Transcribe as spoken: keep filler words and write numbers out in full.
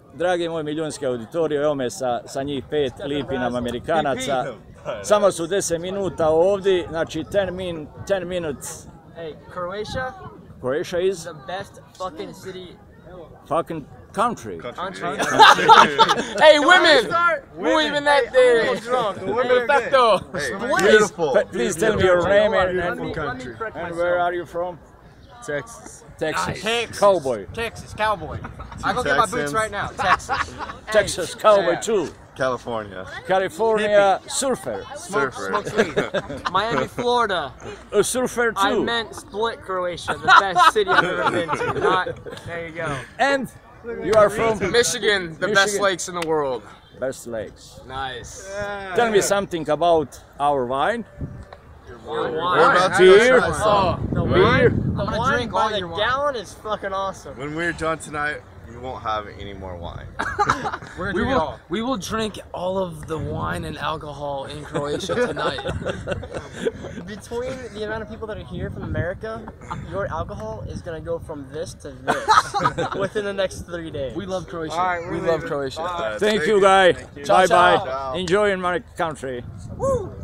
dragi moj milijunski auditoriju, evo me sa, sa njih pet lipi nam Amerikanaca. Samo su deset minuta ovdje, znači ten, min, ten minutes. Hey, Croatia? Croatia is the best fucking city. Fucking country. Country. Hey, women! Who even that there? Drunk. The women perfecto. Please, please tell me your name and, and, country. and where are you from? Texas. Texas. Texas. Cowboy. Texas, cowboy. I go get my boots right now. Texas. Texas cowboy too. California. California surfer. Smoke, Surfer. smokes weed. Miami, Florida. A surfer I too. meant Split, Croatia, the best city I've ever been to. Not, there you go. And you are from Michigan, the best Michigan. lakes in the world. Best Lakes. Nice. Tell me something about our wine. Wine. We're about to Beer. go try some. The Beer. wine, the I'm gonna wine drink by all the your wine. gallon is fucking awesome. When we're done tonight, you won't have any more wine. We're We we will, will, we will drink all of the wine and alcohol in Croatia tonight. Between the amount of people that are here from America, your alcohol is gonna go from this to this within the next three days. We love Croatia. All right, we're we love leaving. Croatia. Uh, Thank you, guy. Ciao, Bye bye. ciao. Enjoy in my country. Woo!